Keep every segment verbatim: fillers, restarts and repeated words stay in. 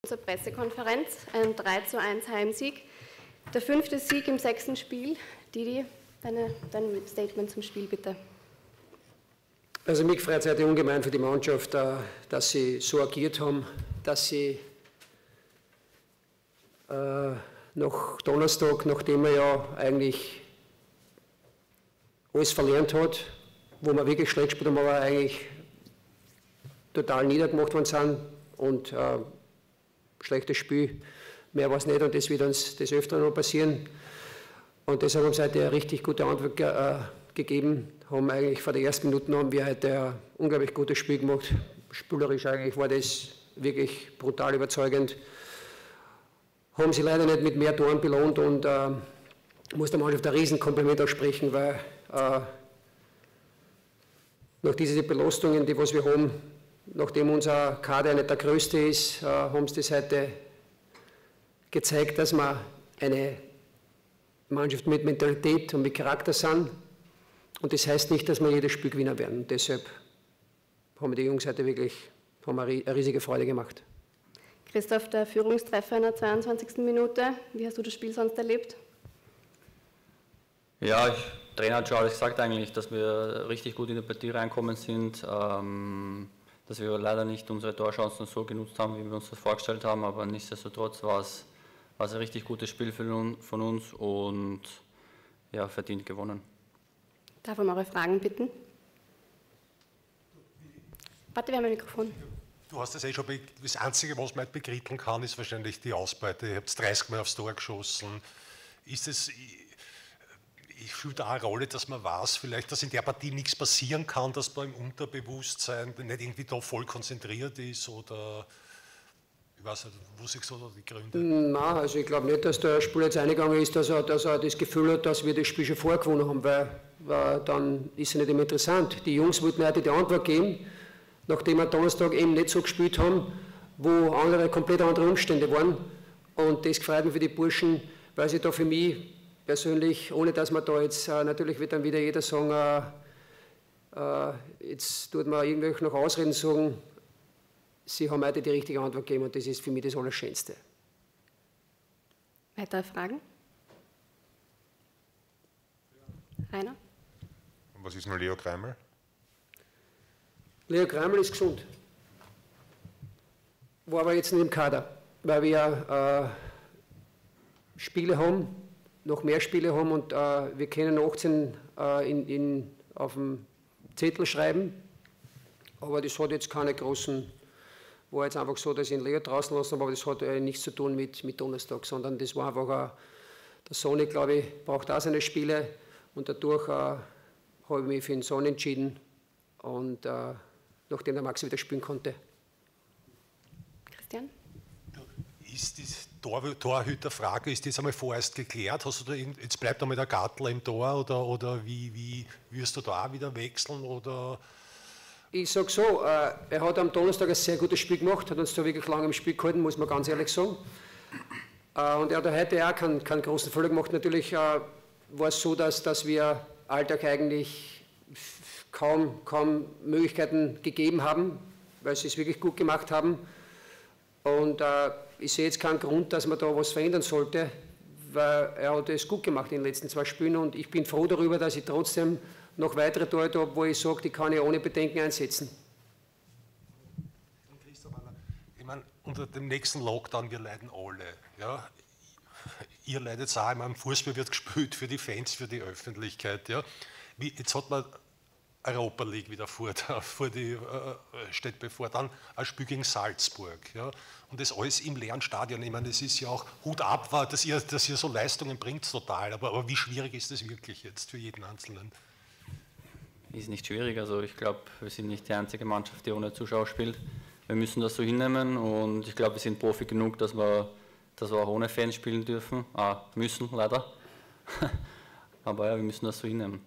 Zur Pressekonferenz, ein drei zu eins Heimsieg, der fünfte Sieg im sechsten Spiel. Didi, deine, dein Statement zum Spiel bitte. Also mich freut es heute ungemein für die Mannschaft, dass sie so agiert haben, dass sie äh, nach Donnerstag, nachdem man ja eigentlich alles verlernt hat, wo man wirklich schlecht gespielt haben, aber eigentlich total niedergemacht worden sind und äh, schlechtes Spiel, mehr war es nicht und das wird uns des Öfteren noch passieren. Und deshalb haben sie heute eine richtig gute Antwort ge äh, gegeben, haben eigentlich vor den ersten Minuten haben wir heute ein unglaublich gutes Spiel gemacht. Spielerisch eigentlich war das wirklich brutal überzeugend. Haben sie leider nicht mit mehr Toren belohnt und äh, muss der Mannschaft ein Riesenkompliment aussprechen, weil äh, nach diesen Belastungen, die was wir haben, nachdem unser Kader nicht der größte ist, äh, haben sie das heute gezeigt, dass wir eine Mannschaft mit Mentalität und mit Charakter sind. Und das heißt nicht, dass wir jedes Spiel gewinnen werden. Und deshalb haben die Jungs heute wirklich haben eine riesige Freude gemacht. Christoph, der Führungstreffer in der zweiundzwanzigsten Minute. Wie hast du das Spiel sonst erlebt? Ja, der Trainer hat schon alles gesagt eigentlich, dass wir richtig gut in die Partie reinkommen sind. Ähm, dass wir leider nicht unsere Torchancen so genutzt haben, wie wir uns das vorgestellt haben, aber nichtsdestotrotz war es, war es ein richtig gutes Spiel von uns und ja, verdient gewonnen. Darf ich um eure Fragen bitten? Warte, wir haben ein Mikrofon. Du hast das eh schon, das Einzige, was man bekritteln kann, ist wahrscheinlich die Ausbeute. Ihr habt dreißig Mal aufs Tor geschossen. Ist es, ich spielt da eine Rolle, dass man weiß, vielleicht, dass in der Partie nichts passieren kann, dass man im Unterbewusstsein nicht irgendwie da voll konzentriert ist oder ich weiß nicht, wo sich so die Gründe? Nein, also ich glaube nicht, dass der Spieler jetzt eingegangen ist, dass er, dass er das Gefühl hat, dass wir das Spiel schon vorgewonnen haben, weil, weil dann ist es nicht immer interessant. Die Jungs wollten heute die Antwort geben, nachdem wir Donnerstag eben nicht so gespielt haben, wo andere, komplett andere Umstände waren. Und das gefreut mich für die Burschen, weil sie da für mich persönlich, ohne dass man da jetzt, äh, natürlich wird dann wieder jeder sagen, äh, äh, jetzt tut man irgendwelche noch Ausreden sagen, sie haben heute die richtige Antwort gegeben und das ist für mich das Allerschönste. Weitere Fragen? Rainer? Und was ist nur Leo Kreimel? Leo Kreimel ist gesund, war aber jetzt nicht im Kader, weil wir äh, Spiele haben, noch mehr Spiele haben und äh, wir können achtzehn äh, in, in, auf dem Zettel schreiben, aber das hat jetzt keine großen, war jetzt einfach so, dass ich ihn Leo draußen lassen habe, aber das hat äh, nichts zu tun mit, mit Donnerstag, sondern das war einfach, äh, der Sonny, glaube ich, braucht auch seine Spiele und dadurch äh, habe ich mich für den Sonny entschieden und äh, nachdem der Max wieder spielen konnte. Christian? Ist die Tor Torhüterfrage, ist das einmal vorerst geklärt? Hast du da in, jetzt bleibt einmal der Gartl im Tor oder, oder wie, wie wirst du da auch wieder wechseln? Oder? Ich sage so, äh, er hat am Donnerstag ein sehr gutes Spiel gemacht, hat uns da wirklich lange im Spiel gehalten, muss man ganz ehrlich sagen. Äh, und er hat heute auch keinen, keinen großen Fehler gemacht. Natürlich äh, war es so, dass, dass wir Alltag eigentlich kaum, kaum Möglichkeiten gegeben haben, weil sie es wirklich gut gemacht haben. Und äh, ich sehe jetzt keinen Grund, dass man da was verändern sollte, weil er hat es gut gemacht in den letzten zwei Spielen und ich bin froh darüber, dass ich trotzdem noch weitere Torhüter habe, wo ich sage, die kann ich ohne Bedenken einsetzen. Ich meine, unter dem nächsten Lockdown, wir leiden alle. Ja? Ihr leidet auch, im Fußball wird gespielt für die Fans, für die Öffentlichkeit. Ja? Wie, jetzt hat man Europa League wieder vor, vor die, äh, steht bevor, dann ein Spiel gegen Salzburg. Ja? Und das alles im leeren Stadion. Ich meine, das ist ja auch Hut ab, dass ihr, dass ihr so Leistungen bringt, total. Aber, aber wie schwierig ist das wirklich jetzt für jeden Einzelnen? Ist nicht schwierig. Also ich glaube, wir sind nicht die einzige Mannschaft, die ohne Zuschauer spielt. Wir müssen das so hinnehmen und ich glaube, wir sind Profi genug, dass wir, dass wir auch ohne Fans spielen dürfen. Ah, müssen, leider. Aber ja, wir müssen das so hinnehmen.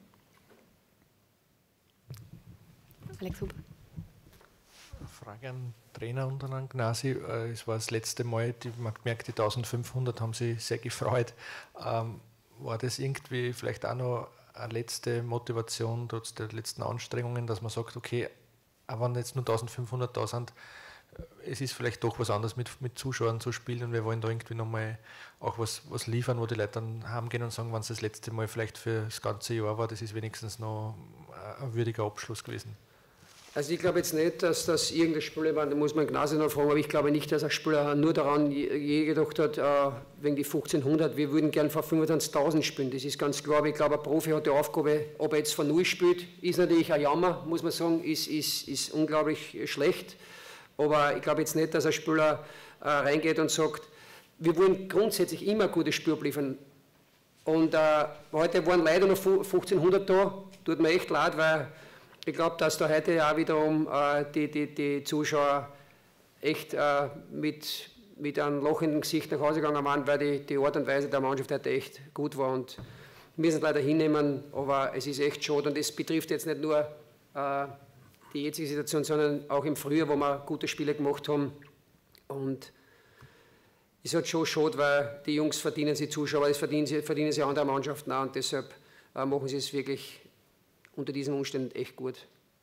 Alex Huber. Frage an den Trainer und an Gnasi. Es war das letzte Mal, die, man hat gemerkt, die eintausendfünfhundert haben sich sehr gefreut. Ähm, war das irgendwie vielleicht auch noch eine letzte Motivation trotz der letzten Anstrengungen, dass man sagt, okay, auch wenn jetzt nur eintausendfünfhundert da sind, es ist vielleicht doch was anderes mit, mit Zuschauern zu spielen und wir wollen da irgendwie nochmal auch was, was liefern, wo die Leute dann heimgehen und sagen, wenn es das letzte Mal vielleicht für das ganze Jahr war, das ist wenigstens noch ein würdiger Abschluss gewesen. Also ich glaube jetzt nicht, dass das irgendein Spieler war, da muss man Gnasi noch fragen, aber ich glaube nicht, dass ein Spieler nur daran je gedacht hat, äh, wegen die fünfzehnhundert, wir würden gern vor fünfundzwanzigtausend spielen, das ist ganz klar, aber ich glaube, ein Profi hat die Aufgabe, ob er jetzt von Null spielt, ist natürlich ein Jammer, muss man sagen, ist, ist, ist unglaublich schlecht, aber ich glaube jetzt nicht, dass ein Spieler äh, reingeht und sagt, wir wollen grundsätzlich immer ein gutes Spiel abliefern und äh, heute waren leider noch fünfzehnhundert da, tut mir echt leid, weil ich glaube, dass da heute auch wiederum äh, die, die, die Zuschauer echt äh, mit, mit einem lachenden Gesicht nach Hause gegangen waren, weil die, die Art und Weise der Mannschaft heute echt gut war. Und wir müssen es leider hinnehmen, aber es ist echt schade. Und es betrifft jetzt nicht nur äh, die jetzige Situation, sondern auch im Frühjahr, wo wir gute Spiele gemacht haben. Und es ist halt schon schade, weil die Jungs verdienen sie Zuschauer, das verdienen sie, verdienen sie andere Mannschaften auch. Und deshalb äh, machen sie es wirklich unter diesen Umständen echt gut.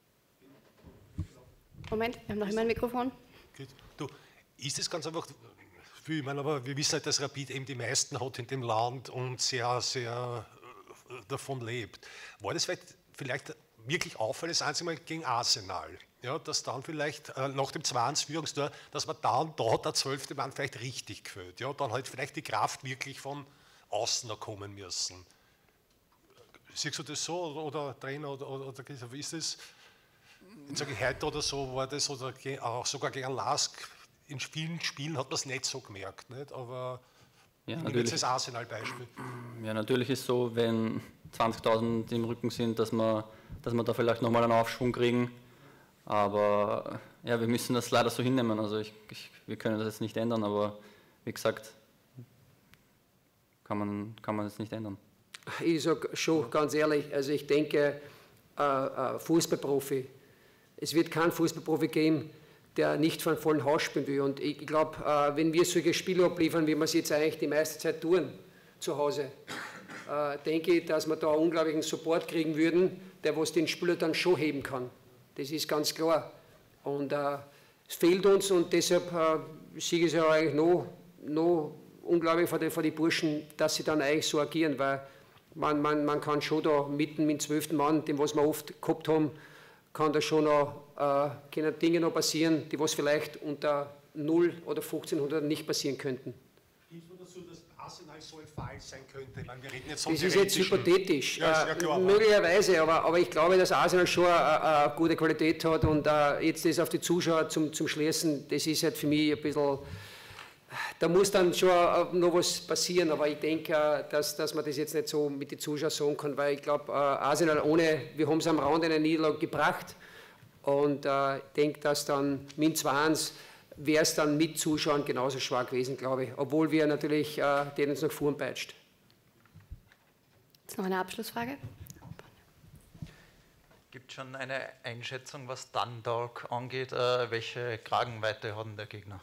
Moment, wir haben noch immer ein Mikrofon. Gut. Du, ist es ganz einfach, ich meine, aber wir wissen halt, dass Rapid eben die meisten hat in dem Land und sehr, sehr davon lebt. War das vielleicht, vielleicht wirklich auffallend, das einzige Mal gegen Arsenal, ja, dass dann vielleicht äh, nach dem zwei eins Führungstor, dass man dann da der zwölfte Mann vielleicht richtig gefällt, ja, dann halt vielleicht die Kraft wirklich von außen noch kommen müssen. Siehst du das so oder, oder Trainer oder, oder, oder wie ist das? In sage ich heute oder so war das oder auch sogar gegen Lask in vielen Spielen hat man es nicht so gemerkt, nicht? Aber ja, jetzt das Arsenal-Beispiel. Ja, natürlich ist es so, wenn zwanzigtausend im Rücken sind, dass wir, dass wir da vielleicht nochmal einen Aufschwung kriegen. Aber ja, wir müssen das leider so hinnehmen. Also ich, ich, wir können das jetzt nicht ändern, aber wie gesagt, kann man, kann man das nicht ändern. Ich sage schon ganz ehrlich, also ich denke, äh, äh, Fußballprofi, es wird keinen Fußballprofi geben, der nicht von vollen Haus spielen will. Und ich glaube, äh, wenn wir solche Spiele abliefern, wie wir es jetzt eigentlich die meiste Zeit tun, zu Hause, äh, denke ich, dass wir da unglaublichen Support kriegen würden, der was den Spieler dann schon heben kann. Das ist ganz klar. Und äh, es fehlt uns und deshalb äh, sehe ich es ja eigentlich noch, noch unglaublich von den, von den Burschen, dass sie dann eigentlich so agieren, weil Man, man, man kann schon da mitten mit dem zwölften Mann, dem was wir oft gehabt haben, kann da schon noch äh, können Dinge noch passieren, die was vielleicht unter null oder fünfzehnhundert nicht passieren könnten. Ist es so, dass Arsenal so ein Fall sein könnte? Ich meine, wir reden jetzt von das ist jetzt hypothetisch, ja, äh, klar, möglicherweise, aber, aber ich glaube, dass Arsenal schon eine gute Qualität hat und äh, jetzt das auf die Zuschauer zum, zum Schließen, das ist halt für mich ein bisschen. Da muss dann schon noch was passieren, aber ich denke, dass, dass man das jetzt nicht so mit den Zuschauern sagen kann, weil ich glaube, Arsenal ohne, wir haben es am Rand einer Niederlage gebracht und äh, ich denke, dass dann mit zwei eins wäre es dann mit Zuschauern genauso schwach gewesen, glaube ich, obwohl wir natürlich äh, denen uns nach vorn peitscht. Jetzt noch eine Abschlussfrage. Gibt es schon eine Einschätzung, was Dundalk angeht? Äh, welche Kragenweite hat denn der Gegner?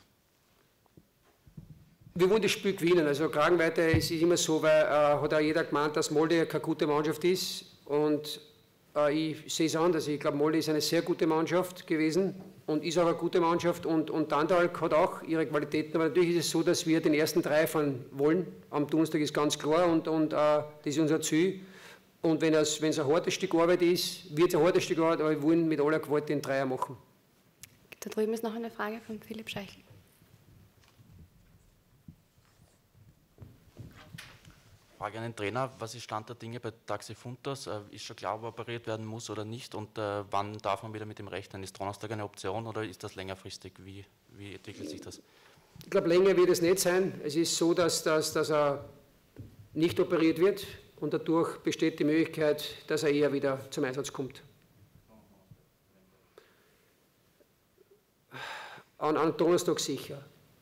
Wir wollen das Spiel gewinnen. Also Kragenweite ist immer so, weil äh, hat auch jeder gemeint, dass Molde keine gute Mannschaft ist. Und äh, ich sehe es anders. Ich glaube, Molde ist eine sehr gute Mannschaft gewesen und ist auch eine gute Mannschaft. Und, und Dundalk hat auch ihre Qualitäten. Aber natürlich ist es so, dass wir den ersten drei fahren wollen. Am Donnerstag ist ganz klar und, und äh, das ist unser Ziel. Und wenn es, wenn es ein hartes Stück Arbeit ist, wird es ein hartes Stück Arbeit, aber wir wollen mit aller Gewalt den Dreier machen. Da drüben ist noch eine Frage von Philipp Scheichel. Frage an den Trainer, was ist Stand der Dinge bei Taxi Funtas? Ist schon klar, ob operiert werden muss oder nicht und äh, wann darf man wieder mit dem rechnen? Ist Donnerstag eine Option oder ist das längerfristig? Wie, wie entwickelt sich das? Ich glaube, länger wird es nicht sein. Es ist so, dass, dass, dass er nicht operiert wird und dadurch besteht die Möglichkeit, dass er eher wieder zum Einsatz kommt. An, an Donnerstag sicher.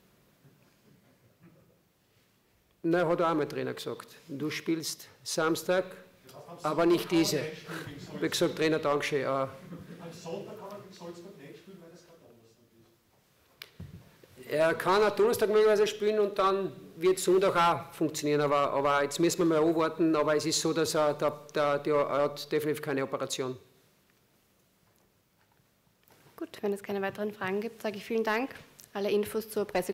Nein, hat auch mein Trainer gesagt. Du spielst Samstag, aber nicht diese. Ich habe gesagt, Trainer, Dankeschön. Äh, Am Sonntag kann er gegen Salzburg nicht spielen, weil das kein Donnerstag ist. Er kann auch Donnerstag möglicherweise spielen und dann wird Sonntag auch funktionieren. Aber, aber jetzt müssen wir mal anwarten. Aber es ist so, dass er, der, der, der, er hat definitiv keine Operation. Gut, wenn es keine weiteren Fragen gibt, sage ich vielen Dank. Alle Infos zur Presse